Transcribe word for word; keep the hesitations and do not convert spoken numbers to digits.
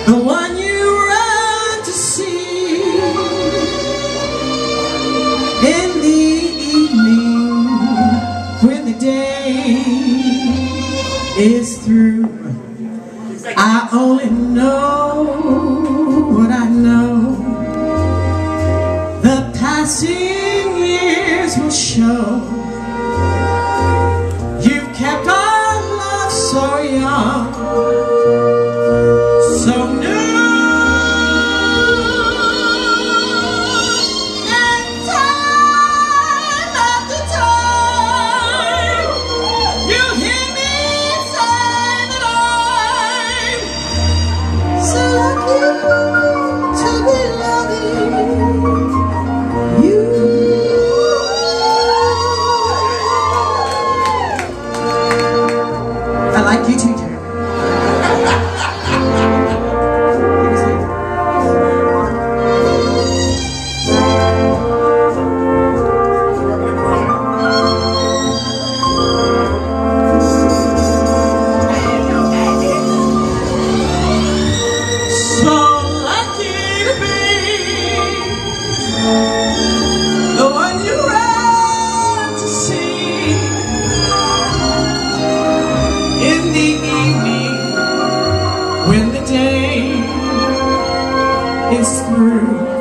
the one you run to see in the evening when the day is through. I only know what I know. The passing years will show. You've kept our love so young, so new. And time after time, you hear me say that I'm so lucky to be loving you. I like you too, Jeremy. So lucky to be the one you run to see in the evening when the day is through.